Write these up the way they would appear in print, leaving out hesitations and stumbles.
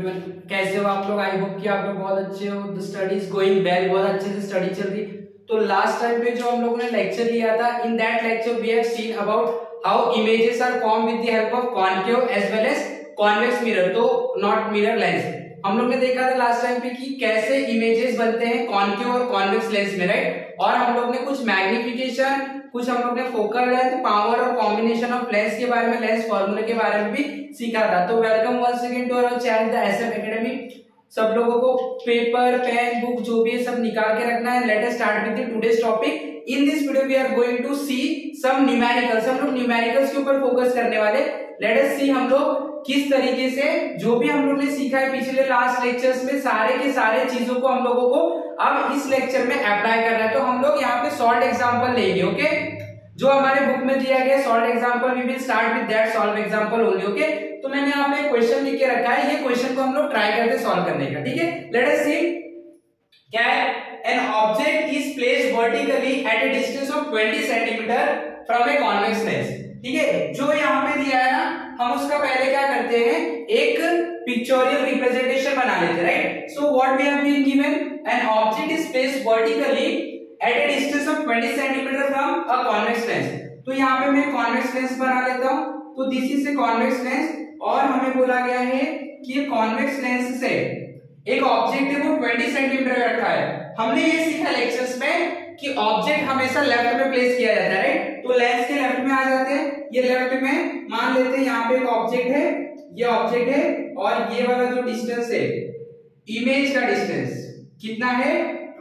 Everyone, कैसे हो आप लोग? आई होप कि आप लोग बहुत अच्छे हो। The study is going well, बहुत अच्छे से स्टडी चल रही। तो लास्ट टाइम पे जो हम लोगों ने लेक्चर लिया था, in that lecture we have seen about how images are form with the help of concave as well as convex mirror, तो नॉट मिरर लेंस। हम लोग ने देखा था लास्ट टाइम पे कि कैसे इमेजेस बनते हैं कॉन्केव और कॉन्वेक्स लेंस में, राइट। और हम लोग ने कुछ मैग्निफिकेशन, कुछ हम लोग ने फोकल लेंथ, पावर और कॉम्बिनेशन ऑफ लेंस के बारे में, लेंस फार्मूले के बारे में भी सीखा था। तो welcome once again to our channel the SF Academy. सब लोगों को पेपर, पेन, बुक जो भी है सब निकाल के रखना है। Let us start with the today's topic. In this video we are going to see some numericals. हम लोग न्यूमेरिकल्स के ऊपर फोकस करने वाले। लेट अस सी हम लोग किस तरीके से जो भी हम लोग ने सीखा है पिछले लास्ट लेक्चर्स में, सारे के सारे चीजों को हम लोगों को अब इस लेक्चर में अप्लाई करना है। तो हम लोग यहाँ पे सॉल्व एग्जांपल लेंगे, ओके। जो हमारे बुक में दिया गया solve example, we will start with that solve example only, okay. तो मैंने यहाँ पे क्वेश्चन लिख के रखा है, ये क्वेश्चन को हम लोग ट्राई करते सॉल्व करने का, ठीक है। लेट अस सी क्या है। An object is placed vertically at a distance of 20 centimetre from a convex lens, ठीक है। जो यहाँ पे दिया है ना, हम उसका पहले क्या करते हैं, एक पिक्चोरियल रिप्रेजेंटेशन बना लेते हैं, right. So what we have been given, an object is placed vertically at a distance of 20 centimetre from a convex lens. तो यहाँ पे मैं कॉन्वेक्स लेंस बना लेता हूँ। तो this is a convex lens, और हमें बोला गया है कि कॉन्वेक्स लेंस से एक ऑब्जेक्ट है वो 20 सेंटीमीटर रखा है। हमने ये सीखा लेक्चर्स में कि ऑब्जेक्ट हमेशा लेफ्ट में प्लेस किया जाता है, राइट। तो लेंस के लेफ्ट में आ जाते हैं, ये लेफ्ट में मान लेते हैं। यहाँ पे एक ऑब्जेक्ट है, ये ऑब्जेक्ट है, और ये वाला जो डिस्टेंस है, इमेज का डिस्टेंस कितना है,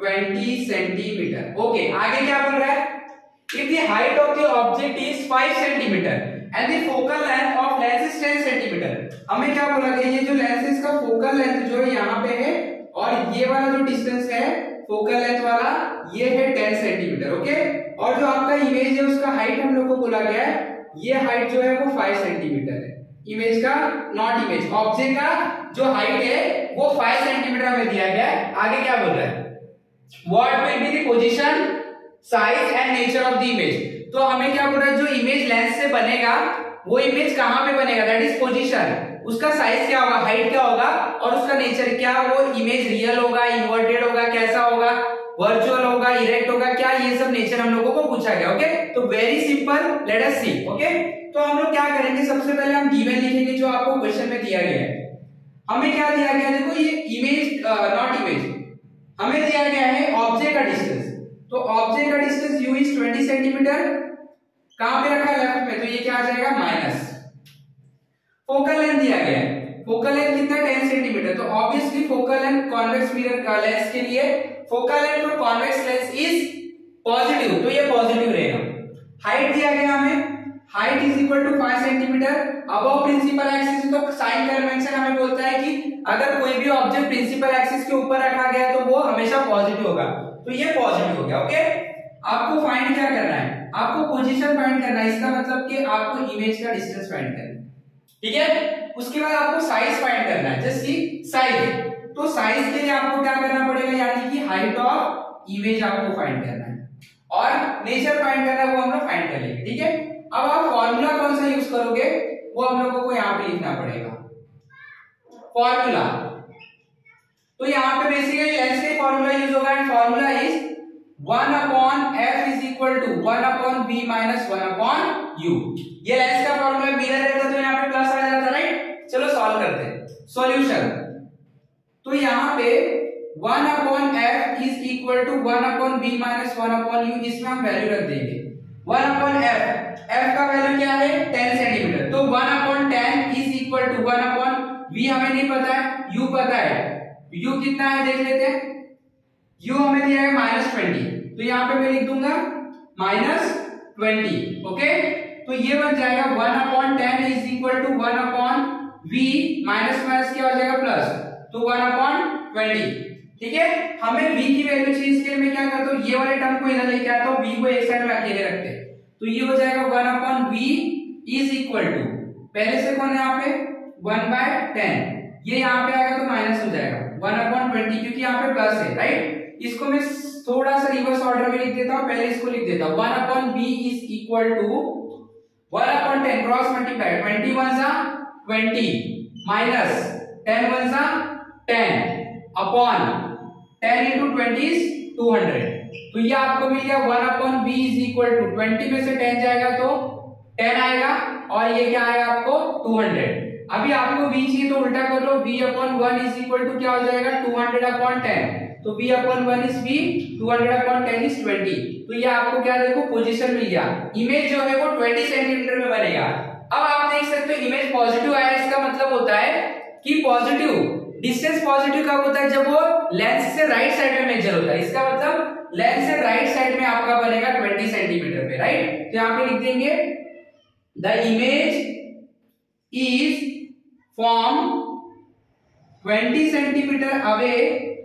20 सेंटीमीटर, ओके। आगे क्या बोल रहा है, if the height of the object is 5 centimetre and the focal length of lens is 10 centimetre. हमें क्या बोला गया, ये जो लेंस है इसका फोकल लेंथ जो है यहाँ पे है, और ये वाला जो डिस्टेंस है फोकल लेंथ वाला, ये है 10 सेंटीमीटर, ओके। और जो आपका इमेज है उसका हाइट हम लोग को बोला गया है, ये हाइट जो है वो 5 सेंटीमीटर है। इमेज का, नॉट इमेज, ऑब्जेक्ट का जो हाइट है वो 5 सेंटीमीटर में दिया गया है। आगे क्या बोल रहा है, what will be the position, size and nature of the image. तो हमें क्या बोल रहा है, जो इमेज लेंस से बनेगा वो इमेज कहां पे बनेगा, दैट इज पोजीशन। उसका साइज क्या होगा, हाइट क्या होगा, और उसका नेचर क्या, वो इमेज रियल होगा, इन्वर्टेड होगा, कैसा होगा, वर्चुअल होगा, इरेक्ट होगा, क्या, ये सब नेचर हम लोगों को पूछा गया, ओके। तो very simple, let us see, okay. तो हम लोग क्या करेंगे, सबसे पहले हम गिवन लिखेंगे जो आपको क्वेश्चन में दिया गया है। हमें क्या दिया गया, देखो ये इमेज, नॉट इमेज, हमें दिया गया है ऑब्जेक्ट का डिस्टेंस। तो ऑब्जेक्ट का डिस्टेंस u इज 20 सेंटीमीटर, कहां पे रखा है, लेफ्ट में, तो ये क्या आ जाएगा, माइनस। फोकल लेंथ दिया गया है, फोकल लेंथ कितना, 10 सेंटीमीटर। तो obviously focal length convex mirror lens के लिए focal length for convex lens is positive, तो ये पॉजिटिव रहेगा। हाइट दिया गया हमें, height is equal to 5 centimetre above principal axis. तो साइन कन्वेंशन हमें बोलता है कि अगर कोई भी ऑब्जेक्ट प्रिंसिपल एक्सिस के ऊपर रखा गया तो वो हमेशा पॉजिटिव होगा, तो ये पॉजिटिव हो गया, ओके। आपको फाइंड क्या करना है, आपको पोजीशन फाइंड करना है, इसका मतलब कि आपको इमेज का डिस्टेंस फाइंड करना है, ठीक है। उसके बाद आपको साइज फाइंड करना है, जस्ट सी साइज। तो साइज के लिए आपको क्या करना पड़ेगा, यानी कि हाइट ऑफ इमेज आपको फाइंड करना है, और नेचर फाइंड करना है, वो हम लोग फाइंड कर लेंगे, ठीक है। अब आप फॉर्मूला कौन सा यूज करोगे, वो हम लोगों को यहाँ पे लिखना पड़ेगा, फॉर्मूला। तो यहाँ पे बेसिकली लेंस के फॉर्मूला यूज होगा, and formula is 1 upon f is equal to 1 upon b minus 1 upon u। ये लेंस का फॉर्मूला, मिरर रहता तो यहाँ पे प्लस आ जाता, राइट। चलो सॉल्व करते हैं, सॉल्यूशन। तो यहाँ पे 1 upon f is equal to 1 upon b minus 1 upon u, इसमें हम वैल्यू रख देंगे। 1 अपॉन f का वैल्यू क्या है, 10 सेंटीमीटर। तो 1 upon 10 is equal to 1 upon v हमें नहीं पता है, u पता है। u कितना है देख लेते हैं, u हमें दिया है -20, तो यहाँ पे मैं लिख दूंगा -20, ओके। तो ये बन जाएगा 1 upon 10 is equal to 1 upon v, minus minus क्या हो जाएगा प्लस, तो 1 अपॉन 20, ठीक है। हमें v की वैल्यू चाहिए, इसके लिए मैं क्या करता हूँ, ये वाले टर्म को इधर लेके आता हूँ, v को एक साइड में अकेले रखते हैं। तो ये हो जाएगा 1 upon v is equal to, पहले से कौन है यहाँ पे, 1/10, ये यहाँ पे आएगा तो माइनस हो जाएगा 1 अपॉन 20, क्योंकि यहाँ पे प्लस है, राइट। इसको मैं थोड़ा सा रिवर्स ऑर्डर में लिख देता हूँ, पहले इसको लिख देता हूँ, 1 upon b is equal to 1 upon 10 cross multiply, 21 20 minus 10 one सा 10 अपॉन 10 into 20 is 200। तो ये आपको मिल गया 1 upon v is equal to 20 में से 10 जाएगा तो 10 आएगा और ये क्या आएगा आपको 200। अभी आपको v चाहिए तो उल्टा कर लो, v upon 1 is equal to क्या हो जाएगा 200 अपॉन 10। तो v upon 1 is v, 200 upon 10 is 20। तो ये आपको क्या देखो पोजीशन मिल गया। इमेज जो है वो 20 सेंटीमीटर में बनेगा। अब आप देख सकते हो इमेज पॉजिटिव आया, इसका मतलब होता है कि पॉजिटिव डिस्टेंस पॉजिटिव कब होता है जब वो लेंस से राइट साइड में मेजर होता है। इसका मतलब लेंस से राइट साइड में आपका बनेगा 20 सेंटीमीटर पे, राइट। तो यहां पे लिख देंगे the image is from 20 centimetre away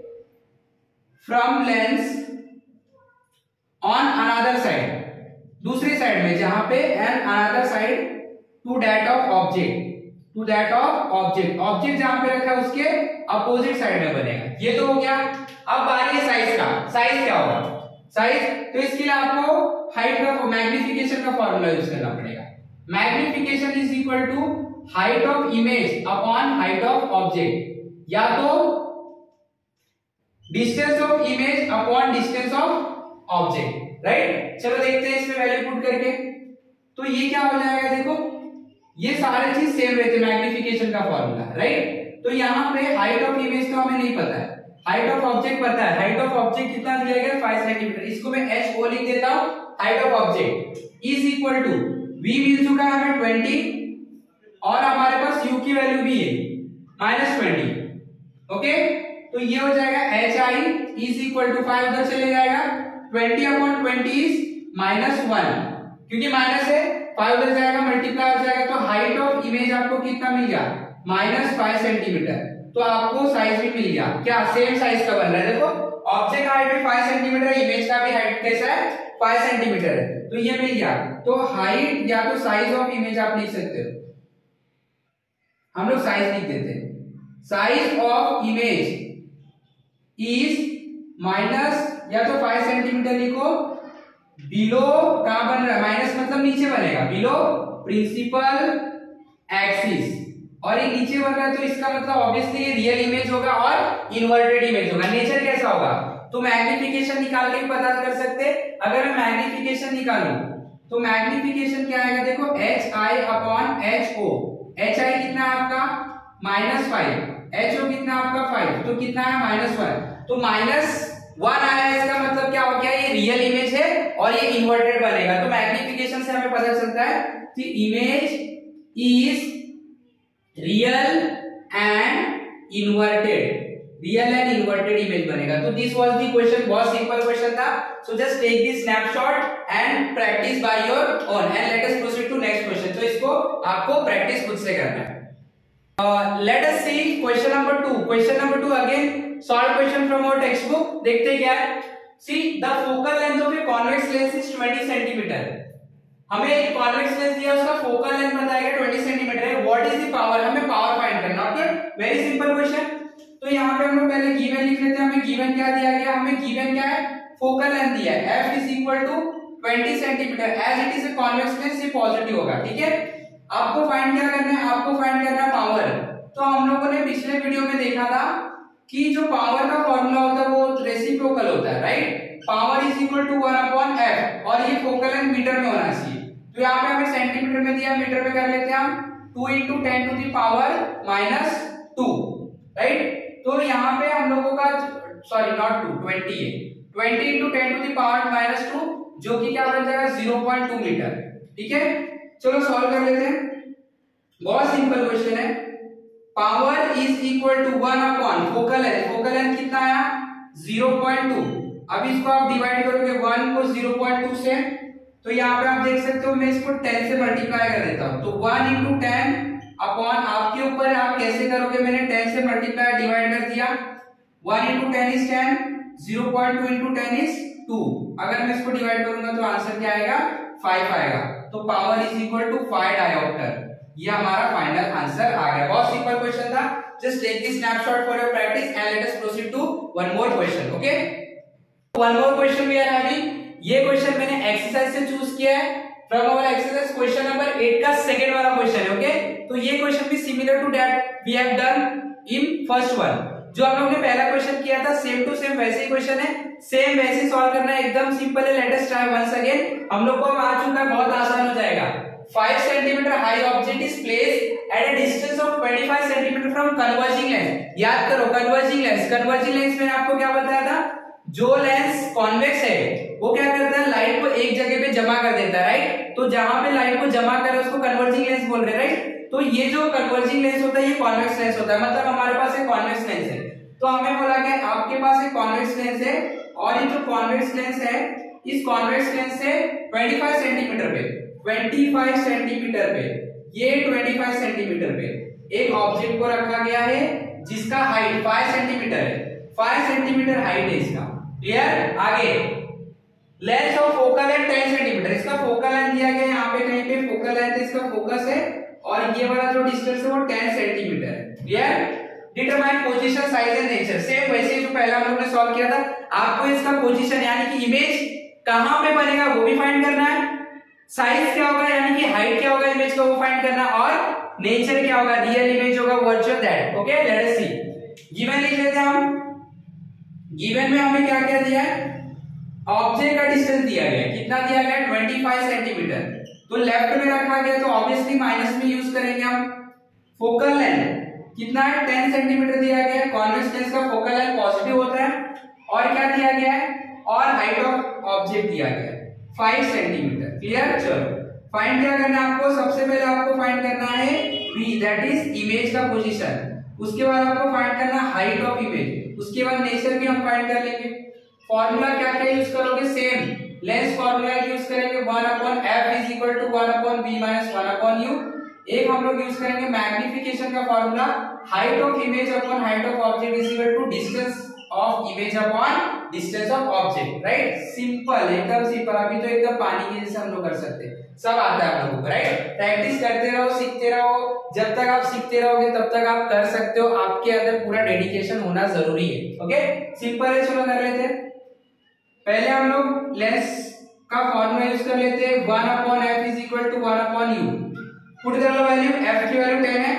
from lens on another side, दूसरी साइड में जहां पे and another side to that of object, to that of object, object जहां पे रखा है उसके अपोजिट साइड में बनेगा। ये तो हो गया। अब बारी है साइज का। साइज क्या होगा? साइज तो इसके लिए आपको हाइट का मैग्निफिकेशन का फॉर्मूला यूज करना पड़ेगा। Magnification is equal to height of image upon height of object, या तो distance of image upon distance of object, right. चलो देखते हैं इसमें वैल्यू पुट करके। तो ये क्या हो जाएगा, देखो ये सारे चीज सेम रहते, मैग्निफिकेशन का फॉर्मूला, राइट। तो यहाँ पे हाइट ऑफ इमेज तो हमें नहीं पता है, हाइट ऑफ ऑब्जेक्ट पता है। हाइट ऑफ ऑब्जेक्ट कितना दिया गया 5 सेंटीमीटर, इसको मैं h o लिख देता हूं। Height of object is equal to v मिल चुका है हमें 20 और हमारे पास u की वैल्यू भी है -20, ओके। तो ये हो जाएगा hi इज इक्वल टू 5 उधर चले जाएगा, 20 अपॉन 20 इज -1, क्योंकि माइनस है 5 उधर जाएगा मल्टीप्लाई हो जाएगा। तो हाइट ऑफ इमेज आपको कितना मिल गया -5 सेंटीमीटर। तो आपको साइज भी मिल गया, क्या सेम साइज का बन रहा है। देखो ऑब्जेक्ट हाइट भी 5 सेंटीमीटर है, इमेज का भी हाइट कैसा है 5 सेंटीमीटर है, तो ये मिल गया। तो हाइट या तो साइज ऑफ इमेज आप लिख सकते हो, हम लोग साइज लिख देते हैं। Size of image is minus या तो 5 सेंटीमीटर लिखो, बिलो कहां बन रहा है माइनस मतलब नीचे बनेगा, बिलो प्रिंसिपल एक्सिस, और ये नीचे बन रहा है तो इसका मतलब ऑब्वियसली ये रियल इमेज होगा और इन्वर्टेड इमेज होगा। नेचर कैसा होगा तो मैग्निफिकेशन निकाल के पता कर सकते। अगर मैं मैग्निफिकेशन निकालूं तो मैग्निफिकेशन क्या आएगा, देखो hi अपॉन ho। hi कितना है आपका -5, ho कितना आपका 5, तो कितना है -1, तो -1 आया। इसका मतलब क्या हो गया, ये रियल इमेज है और ये इन्वर्टेड बनेगा। तो मैग्निफिकेशन से हमें पता चलता है कि image is real and inverted, real and inverted image बनेगा। तो दिस वाज द क्वेश्चन, बहुत सिंपल क्वेश्चन था। So just take this snapshot and practise by your own and let us proceed to next question. तो इसको आपको practice खुद से करना है। Let us see question number 2। Question number 2 again solve question from our textbook. देखते क्या है। See the focal length of a convex lens is 20 centimetre. हमें एक कॉन्वेक्स लेंस दिया, उसका फोकल लेंथ बताया गया 20 सेंटीमीटर है। व्हाट इज द पावर, हमें पावर फाइंड करना है। Okay very simple question. तो यहाँ पे हम लोग पहले गिवन लिख लेते हैं। हमें गिवन क्या दिया गया, हमें गिवन क्या है फोकल लेंथ दिया है f is equal to 20 centimetre. As it is a convex lens ये पॉजिटिव होगा, ठीक है। आपको फाइंड क्या करना है, आपको फाइंड करना है पावर। तो हम लोगों ने पिछले वीडियो में देखा था कि जो पावर का फॉर्मूला होता है वो रेसिप्रोकल होता है, right. Power is equal to 1 upon f और ये फोकल लेंथ मीटर में होना चाहिए। तो यहाँ पे हमें सेंटीमीटर में दिया, मीटर में कर लेते हैं हम 2 × 10 टू द पावर -2, राइट। तो यहाँ पे हम लोगों का सॉरी नॉट 2 20 है, 20 × 10 टू द पावर -2 जो कि क्या बन जाएगा 0.2 मीटर, ठीक है। चलो सॉल्व कर लेते हैं। बहुत सिंपल क्वेश्चन है। Power is equal to 1 upon focal length, focal length कितना आया 0.2। अब इसको आप डिवाइड करोगे 1 को 0.2 से, तो यहाँ पे आप देख सकते हो मैं इसको 10 से मल्टीप्लाई कर देता हूँ। तो 1 × 10 अपॉन आपके ऊपर आप कैसे करोगे, मैंने 10 से मल्टीप्लाई डिवाइड कर दिया। 1 × 10 इज 10, 0.2 × 10 इज 2। अगर मैं इसको डिवाइड करूंगा तो आंसर क्या आएगा 5 आएगा। तो power is equal to 5 dioptre, ये हमारा फाइनल आंसर आ गया। बहुत सिंपल क्वेश्चन था। Just take this snapshot for your practice and let us proceed to one more question. Okay one more question we are having. ये question मैंने exercise से choose किया है from our exercise question number 8 का second वाला question है। Okay तो ये क्वेश्चन भी similar to that we have done in first one. जो हम लोग ने पहला क्वेश्चन किया था सेम टू सेम वैसे ही क्वेश्चन है, सेम वैसे सॉल्व करना है, एकदम सिंपल है। Let us try once again. हम लोग को आ चुका है, बहुत आसान हो जाएगा। 5 centimetre high object is placed at a distance of 25 centimetre from converging lens. याद करो कन्वर्जिंग लेंस, कन्वर्जिंग लेंस में आपको क्या बताया था, जो लेंस कॉन्वेक्स है वो क्या करता है, लाइट को एक जगह पे जमा कर देता है, राइट। तो जहां पे लाइट को जमा करे उसको कन्वर्जिंग लेंस बोल रहे हैं, राइट। तो ये जो कन्वर्जिंग लेंस होता है ये कॉन्वेक्स लेंस होता है, मतलब हमारे पास एक कॉन्वेक्स लेंस है। तो हमें बोला कि आपके पास एक कॉन्वेक्स लेंस है और ये जो कॉन्वेक्स लेंस है इस कॉन्वेक्स लेंस से 25 सेंटीमीटर पे, 25 सेंटीमीटर पे, ये 25 सेंटीमीटर पे एक ऑब्जेक्ट को रखा गया है जिसका हाइट 5 सेंटीमीटर है, 5 सेंटीमीटर हाइट है इसका। क्लियर। आगे length of focal length 10 centimetre, इसका फोकल लेंथ दिया गया है, यहाँ पे कहीं पे फोकल लेंथ इसका फोकस है और ये वाला जो डिस्टेंस है वो 10 सेंटीमीटर है। Clear. Determine position size and nature, same वैसे जो पहला हम लोग ने सॉल्व किया था। आपको इसका पोजीशन यानी कि इमेज कहां पे बनेगा वो भी फाइंड करना है, साइज क्या होगा यानी कि हाइट क्या होगा इमेज का वो फाइंड करना, और नेचर क्या होगा, रियल इमेज होगा virtual that. Okay let us see. Given लिख लेते हैं हम। गिवन में हमें क्या क्या दिया है, ऑब्जेक्ट का डिस्टेंस दिया गया है, कितना दिया गया है 25 सेंटीमीटर। तो लेफ्ट में रखा गया तो ऑब्वियसली माइनस में यूज करेंगे हम। फोकल लेंथ कितना है 10 सेंटीमीटर दिया गया है, कॉन्वेक्स लेंस का फोकल लेंथ पॉजिटिव होता है। और क्या दिया गया है, और हाइट ऑफ ऑब्जेक्ट दिया गया है 5 सेंटीमीटर। क्लियर। चलो फाइंड क्या करना है आपको, सबसे पहले आपको फाइंड करना है v दैट इज इमेज का पोजीशन, उसके बाद आपको फाइंड करना हाइट ऑफ इमेज, उसके बाद नेचर भी हम फाइंड कर लेंगे। फॉर्मूला क्या क्या यूज करोगे, सेम लेंस फॉर्मूला यूज करेंगे 1/f is equal to 1/b minus 1/u। एक हम लोग यूज करेंगे मैग्निफिकेशन का formula, height of image upon height of object is equal to distance of image upon distance of object, right. Simple, एकदम simple. अभी तो एकदम पानी के जैसे हम लोग कर सकते हैं, सब आता है आप लोगों को, राइट। प्रैक्टिस करते रहो, सीखते रहो, जब तक आप सीखते रहोगे तब तक आप कर सकते हो। आपके अंदर पूरा डेडिकेशन होना जरूरी है। ओके सिंपल है, चलो कर लेते हैं। पहले हम लोग लेंस का फॉर्मूला यूज कर लेते हैं 1/f is equal to 1/u। Put कर लो वैल्यू, f की वैल्यू 10 है,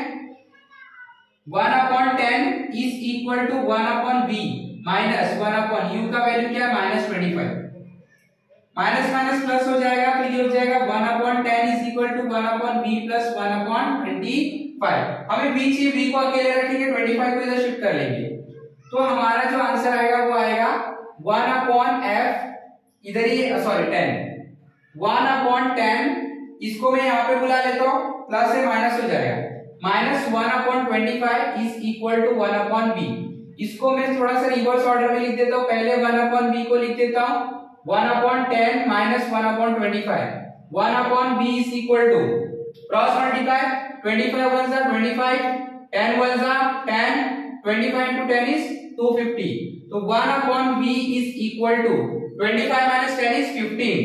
1/10 is equal to 1/v minus 1/u का वैल्यू क्या है -25। माइनस माइनस प्लस हो जाएगा तो ये हो जाएगा 1/10 is equal to 1/v plus 1/25। हमें v चाहिए, v को अकेले रखेंगे, 25 को इधर शिफ्ट कर लेंगे तो हमारा जो आंसर आएगा वो आएगा 1/f, इधर ही सॉरी 10, 1/10 इसको मैं यहाँ पे बुला लेता हूँ, प्लस से माइनस हो जाएगा, minus 1/25 is equal to 1/v। इसको मैं थोड़ा सा रिवर्स ऑर्डर में लिख देता हूँ, पहले 1/v को लिख देता हूँ 1/10 minus 1/25, 1/v is equal to cross multiply 25 1 जा 25, 10 1 जा 10, 25 into 10 is 250। तो 1/v is equal to 25 minus 10 is 15,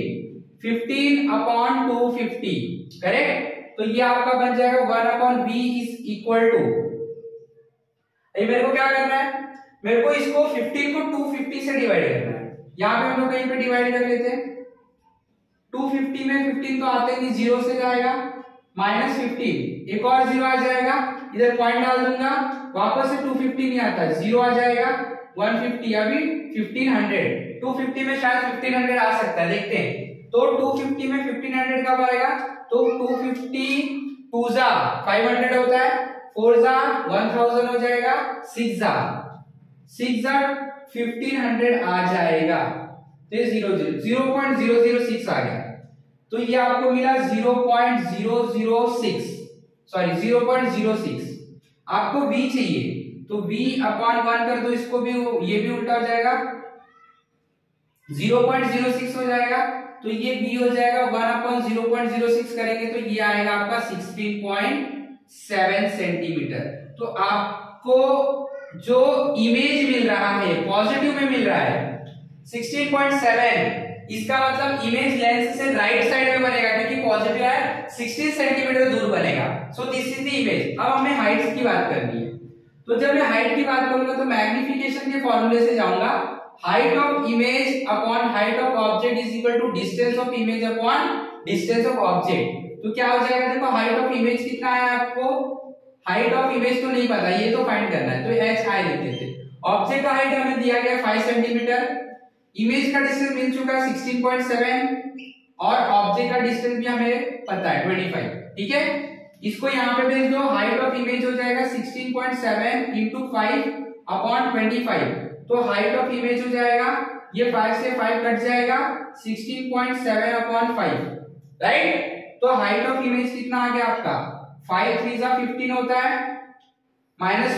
15/250, correct. तो ये आपका बन जाएगा 1/v is equal to, अभी मेरे को क्या करना है, मेरे को इसको 15 को 250 से डिवाइड करना है। यहाँ पे हम लोग कहीं पे डिवाइड कर लेते हैं, 250 में 15 तो आते नहीं, 0 से जाएगा -15, एक और 0 आ जाएगा, इधर पॉइंट डाल दूंगा, वापस से 250 नहीं आता, 0 आ जाएगा 150, अभी 1500, 250 में शायद 1500 आ सकता है, देखते हैं। तो 250 में 1500 कब आएगा, तो 250 2 जा 500 होता है, 4 जा 1000 हो जाएगा, 6 जा 1500 आ जाएगा, तो 0.006 आ गया। तो ये आपको मिला 0.006, सॉरी 0.06। आपको v चाहिए तो v/1 कर दो, इसको भी, ये भी उल्टा हो जाएगा, 0.06 हो जाएगा, तो ये v हो जाएगा 1/0.06 करेंगे तो ये आएगा आपका 16.7 सेंटीमीटर। तो आपको जो इमेज मिल रहा है पॉजिटिव में मिल रहा है 16.7, इसका मतलब इमेज लेंस से राइट साइड में बनेगा क्योंकि पॉजिटिव है, 16 सेंटीमीटर दूर बनेगा। So this is the image. अब हमें हाइट की बात करनी है, तो जब मैं हाइट की बात करूंगा तो मैग्निफिकेशन के फॉर्मूले से जाऊंगा, height of image upon height of object is equal to distance of image upon distance of object. तो क्या हो जाएगा, देखो हाइट ऑफ इमेज कितना है आपको, हाइट ऑफ इमेज तो नहीं पता, ये तो फाइंड करना है, तो एच आई लिख देते। ऑब्जेक्ट का हाइट हमें दिया गया 5 सेंटीमीटर, इमेज का डिस्टेंस मिल चुका है 16.7 और ऑब्जेक्ट का डिस्टेंस भी हमें पता है 25। ठीक है, इसको यहाँ पे भेज दो, हाइट ऑफ इमेज हो जाएगा 16.7 इंटू 5 अपॉन 25, तो हाइट ऑफ इमेज हो जाएगा, ये 5 से 5 कट जाएगा, 16.7 अपॉन 5, राइट। तो हाइट ऑफ इमेज कितना आ गया आपका, 5 3 जा 15 होता है, माइनस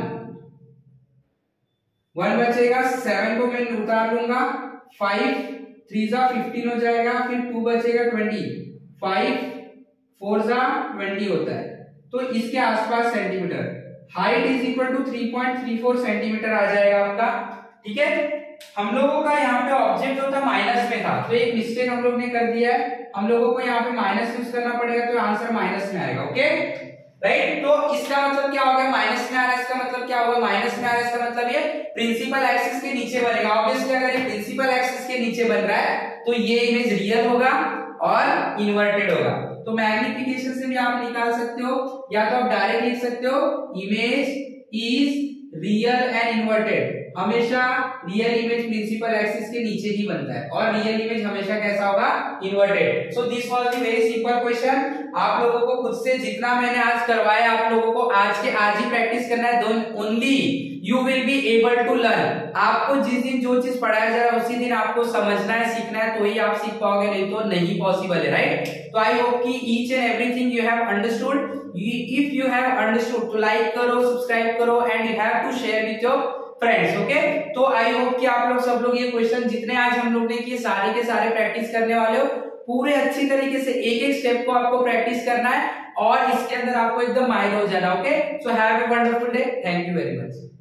1 बचेगा, 7 को मैं उतार लूंगा, 5 3 जा 15 हो जाएगा, फिर 2 बचेगा 20, 5 4 जा 20 होता है, तो इसके आसपास centimetre, height is equal to 3.34 centimetre आ जाएगा आपका। ठीक है, हम लोगों का यहाँ पे ऑब्जेक्ट जो था माइनस में था, तो एक मिस्टेक हम लोग ने कर दिया है, हम लोगों को यहाँ पे माइनस यूज करना पड़ेगा, तो आंसर माइनस में आएगा। ओके राइट, तो इसका मतलब क्या हो गया, माइनस में आ रहा है, इसका मतलब क्या होगा, माइनस में आ रहा है, इसका मतलब ये प्रिंसिपल एक्सिस के नीचे बनेगा। ऑब्वियसली अगर ये प्रिंसिपल एक्सिस के नीचे बन रहा है तो ये इमेज रियल होगा और इन्वर्टेड होगा। तो मैग्निफिकेशन से भी आप निकाल सकते हो, या तो आप डायरेक्ट लिख सकते हो image is real and inverted. हमेशा रियल इमेज प्रिंसिपल एक्सिस के नीचे ही बनता है और रियल इमेज हमेशा कैसा होगा, inverted. So this was the very simple question. आप लोगों को खुद से जितना मैंने आज करवाया, आप लोगों को आज के आज ही प्रैक्टिस करना है, then only you will be able to learn. आपको जिस दिन जो चीज पढ़ाया जा रहा है उसी दिन आपको समझना है, सीखना है, तो ही आप सीख पाओगे, नहीं तो नहीं पॉसिबल है, राइट। तो आई होप कि each and everything you have understood. If you have understood तो लाइक करो, सब्सक्राइब करो and you have to share with your friends. Okay, तो आई होप कि आप लोग सब लोग ये क्वेश्चन जितने आज हम लोग ने किए सारे के सारे प्रैक्टिस करने वाले हो, पूरे अच्छी तरीके से एक एक स्टेप को आपको प्रैक्टिस करना है और इसके अंदर आपको एकदम माहिर हो जाना। Okay, so have a wonderful day, thank you very much.